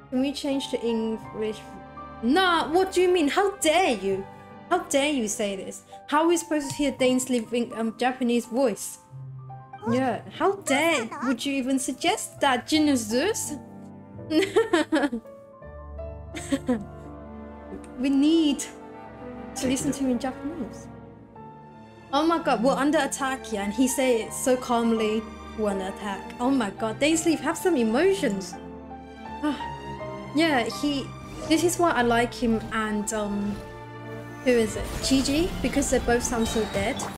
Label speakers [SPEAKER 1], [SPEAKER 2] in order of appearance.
[SPEAKER 1] Can we change to English? Nah, what do you mean? How dare you? How dare you say this? How are we supposed to hear Dainsleif in Japanese voice? Yeah, how dare would you even suggest that, Jesus? We need to listen to him in Japanese. Oh my god, we're under attack, yeah, and he say it so calmly, we're under attack. Oh my god, Dainsleif, have some emotions. Yeah, this is why I like him and who is it? Chi, because they both sound so dead.